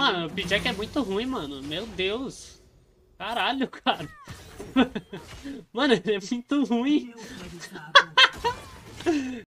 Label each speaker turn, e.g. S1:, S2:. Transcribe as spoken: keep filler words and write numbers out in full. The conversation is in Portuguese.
S1: Mano, o P-Jack é muito ruim, mano. Meu Deus. Caralho, cara. Mano, ele é muito ruim.